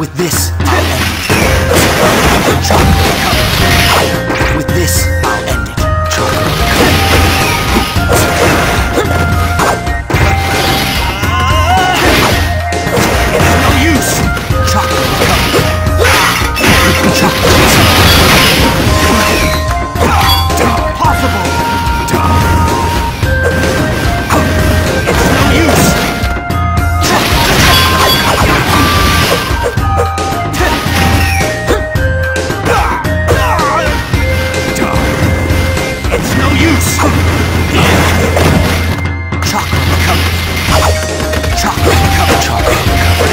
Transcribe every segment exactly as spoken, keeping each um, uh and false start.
With this, I'll end it. Chocolate covered. With this, I'll end it. Chocolate covered. It's no use. Chocolate covered. Chocolate possible. It's no use. It's no use! Chocolate covered. Chocolate covered. Chocolate covered.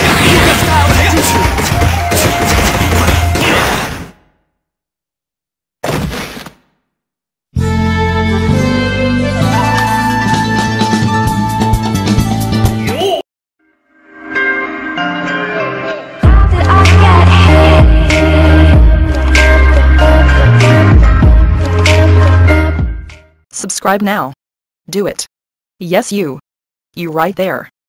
Subscribe now. Do it. Yes, you. You right there.